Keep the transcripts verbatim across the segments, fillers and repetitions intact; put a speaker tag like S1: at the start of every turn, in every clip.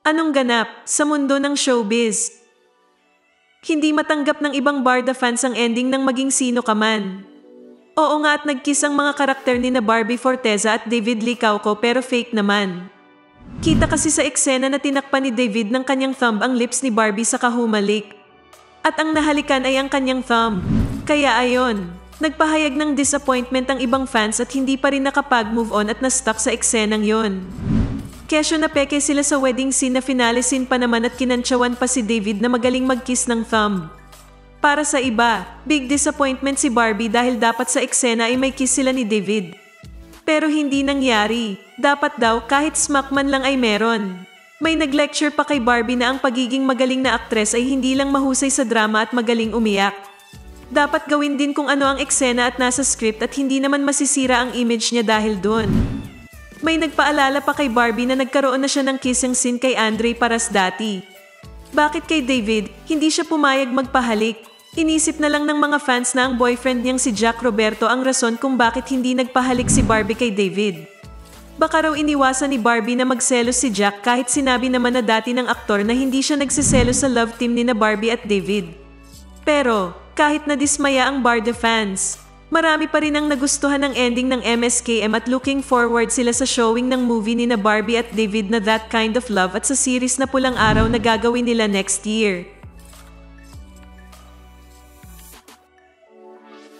S1: Anong ganap sa mundo ng showbiz? Hindi matanggap ng ibang Barda fans ang ending ng maging sino ka man. Oo nga at nagkiss ang mga karakter ni na Barbie Forteza at David Lee Cauco pero fake naman. Kita kasi sa eksena na tinakpan ni David ng kanyang thumb ang lips ni Barbie sa kahumalik. At ang nahalikan ay ang kanyang thumb. Kaya ayon, nagpahayag ng disappointment ang ibang fans at hindi pa rin nakapag-move on at na-stuck sa eksenang yon. Kesyo na peke sila sa wedding scene na finale scene pa naman at kinantsawan pa si David na magaling mag-kiss ng thumb. Para sa iba, big disappointment si Barbie dahil dapat sa eksena ay may kiss sila ni David. Pero hindi nangyari, dapat daw kahit smack man lang ay meron. May nag-lecture pa kay Barbie na ang pagiging magaling na aktres ay hindi lang mahusay sa drama at magaling umiyak. Dapat gawin din kung ano ang eksena at nasa script at hindi naman masisira ang image niya dahil doon. May nagpaalala pa kay Barbie na nagkaroon na siya ng kissing scene kay Andre Parasdati. Bakit kay David, hindi siya pumayag magpahalik? Inisip na lang ng mga fans na ang boyfriend niyang si Jack Roberto ang rason kung bakit hindi nagpahalik si Barbie kay David. Baka raw iniwasan ni Barbie na magselos si Jack kahit sinabi naman na dati ng aktor na hindi siya nagsiselos sa love team ni na Barbie at David. Pero, kahit nadismaya ang Barda fans, marami pa rin ang nagustuhan ng ending ng M S K M at looking forward sila sa showing ng movie ni na Barbie at David na That Kind of Love at sa series na Pulang Araw na gagawin nila next year.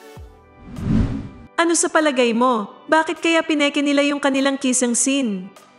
S1: Ano sa palagay mo? Bakit kaya pineke nila yung kanilang kissing scene?